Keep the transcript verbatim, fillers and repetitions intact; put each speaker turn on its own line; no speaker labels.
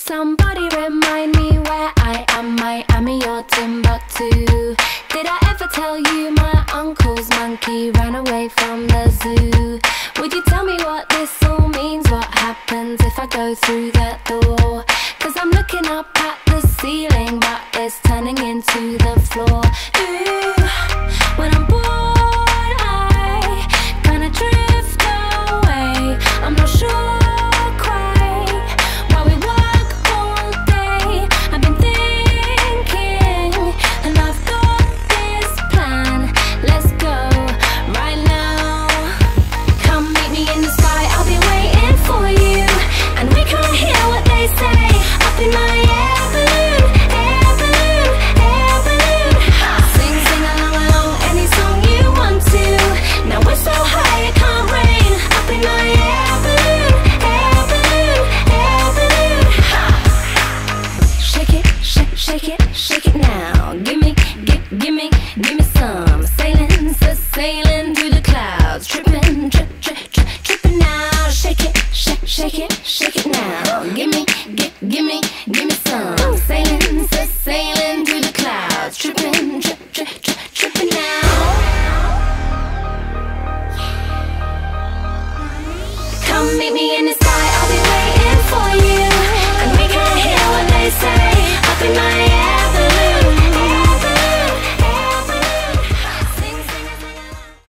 Somebody remind me where I am, Miami or Timbuktu. Did I ever tell you my uncle's monkey ran away from the zoo? Would you tell me what this all means? What happens if I go through that door? Cause I'm looking up at the ceiling, but it's turning into the floor.